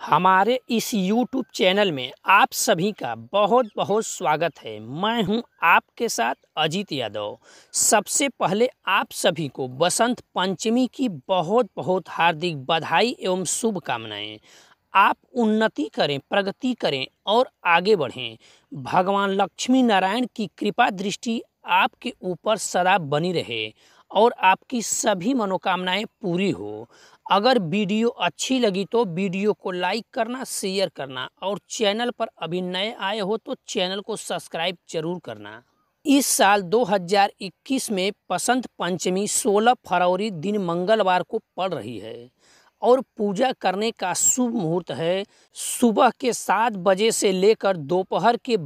हमारे इस YouTube channel में आप सभी का बहुत बहुत स्वागत है। मैं हूं आपके साथ अजीत यादव। सबसे पहले आप सभी को बसंत पंचमी की बहुत बहुत हार्दिक बधाई एवं शुभकामनाएं। आप उन्नति करें, प्रगति करें और आगे बढ़ें। भगवान लक्ष्मी नारायण की कृपा दृष्टि आपके ऊपर सदा बनी रहे और आपकी सभी मनोकामनाएं पूरी हो। अगर वीडियो अच्छी लगी तो वीडियो को लाइक करना, शेयर करना और चैनल पर अभी नए आए हो तो चैनल को सब्सक्राइब जरूर करना। इस साल 2021 में बसंत पंचमी 16 फरवरी दिन मंगलवार को पड़ रही है और पूजा करने का शुभ मुहूर्त है सुबह के 7 बजे से लेकर दोपहर के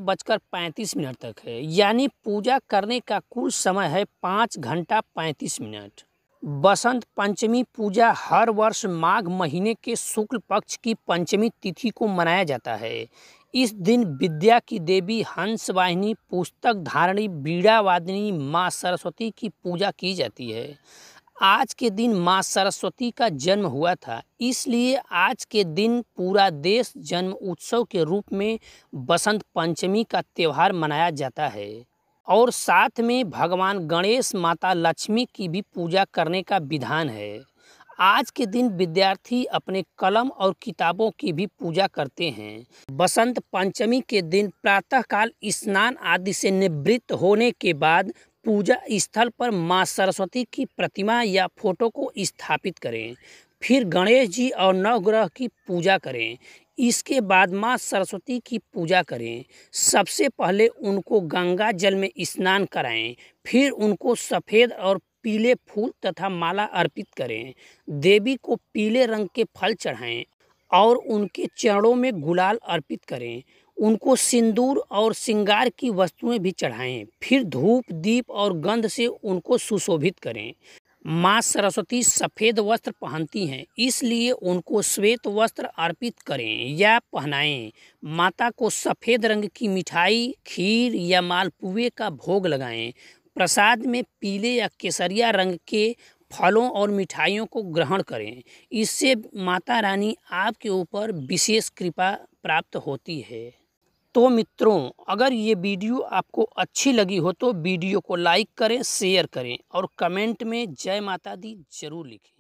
12:35 तक है। यानी पूजा करने का कुल समय है 5 घंटा 35 मिनट। बसंत पंचमी पूजा हर वर्ष माघ महीने के शुक्ल पक्ष की पंचमी तिथि को मनाया जाता है। इस दिन विद्या की देवी हंस वाहिनी, पुस्तक धारिणी, बीड़ा वादिनी माँ सरस्वती की पूजा की जाती है। आज के दिन माँ सरस्वती का जन्म हुआ था, इसलिए आज के दिन पूरा देश जन्म उत्सव के रूप में बसंत पंचमी का त्यौहार मनाया जाता है। और साथ में भगवान गणेश, माता लक्ष्मी की भी पूजा करने का विधान है। आज के दिन विद्यार्थी अपने कलम और किताबों की भी पूजा करते हैं। बसंत पंचमी के दिन प्रातःकाल स्नान आदि से निवृत्त होने के बाद पूजा स्थल पर माँ सरस्वती की प्रतिमा या फोटो को स्थापित करें। फिर गणेश जी और नवग्रह की पूजा करें। इसके बाद माँ सरस्वती की पूजा करें। सबसे पहले उनको गंगा जल में स्नान कराएं, फिर उनको सफ़ेद और पीले फूल तथा माला अर्पित करें। देवी को पीले रंग के फल चढ़ाएं और उनके चरणों में गुलाल अर्पित करें। उनको सिंदूर और श्रृंगार की वस्तुएं भी चढ़ाएं। फिर धूप, दीप और गंध से उनको सुशोभित करें। माँ सरस्वती सफ़ेद वस्त्र पहनती हैं, इसलिए उनको श्वेत वस्त्र अर्पित करें या पहनाएं। माता को सफ़ेद रंग की मिठाई, खीर या मालपुए का भोग लगाएं। प्रसाद में पीले या केसरिया रंग के फलों और मिठाइयों को ग्रहण करें। इससे माता रानी आपके ऊपर विशेष कृपा प्राप्त होती है। तो मित्रों, अगर ये वीडियो आपको अच्छी लगी हो तो वीडियो को लाइक करें, शेयर करें और कमेंट में जय माता दी जरूर लिखें।